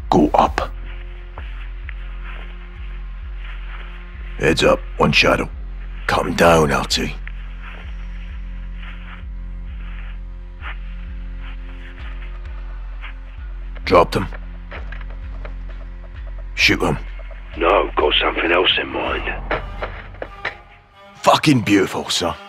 Go up. Heads up, one shadow. Cut him down, LT. Dropped him. Shoot him. No, got something else in mind. Fucking beautiful, son.